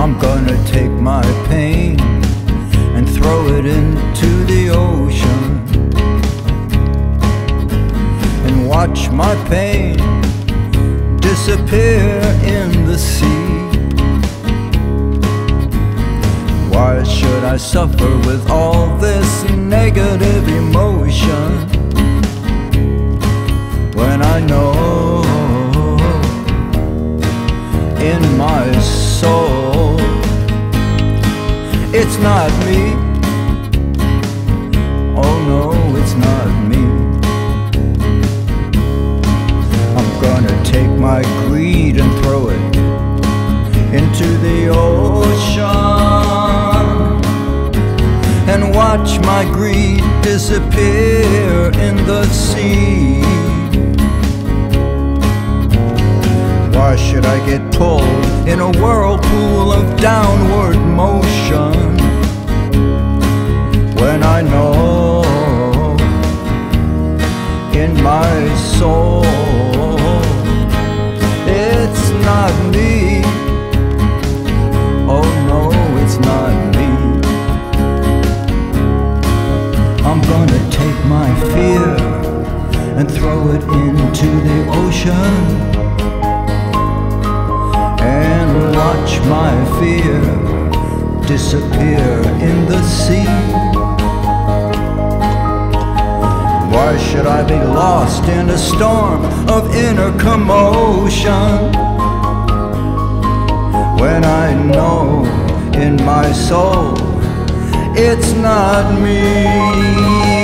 I'm gonna take my pain and throw it into the ocean, and watch my pain disappear in the sea. Why should I suffer with all this negative emotion, when I know in my soul it's not me? Oh no, it's not me. I'm gonna take my greed and throw it into the ocean, and watch my greed disappear in the sea. Why should I get pulled in a whirlpool of downward motion, when I know in my soul it's not me? Oh no, it's not me. I'm gonna take my fear and throw it into the ocean, and watch my fear disappear in the sea. Why should I be lost in a storm of inner commotion, when I know in my soul it's not me?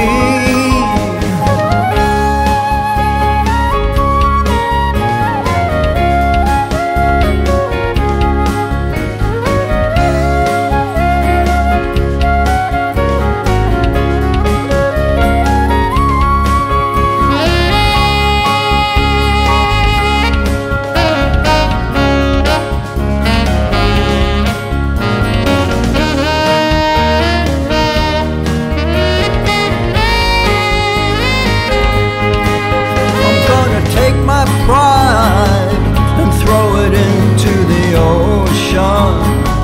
Pride and throw it into the ocean,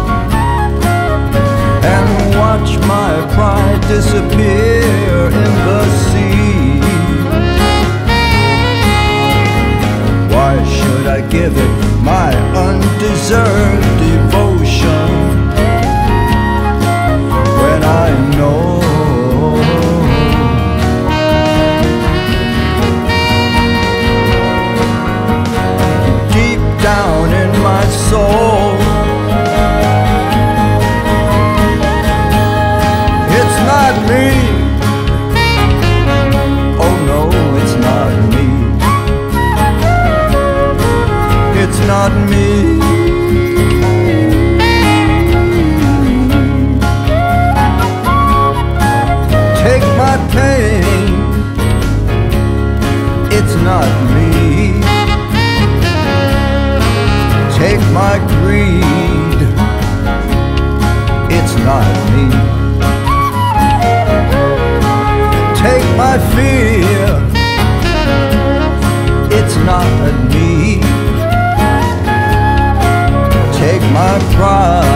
and watch my pride disappear in the sea. Why should I give it my undeserved devotion, when I know down in my soul it's not me? Oh no, it's not me. It's not me. Take my pain, it's not me. Take my greed, it's not me. Take my fear, it's not me. Take my pride,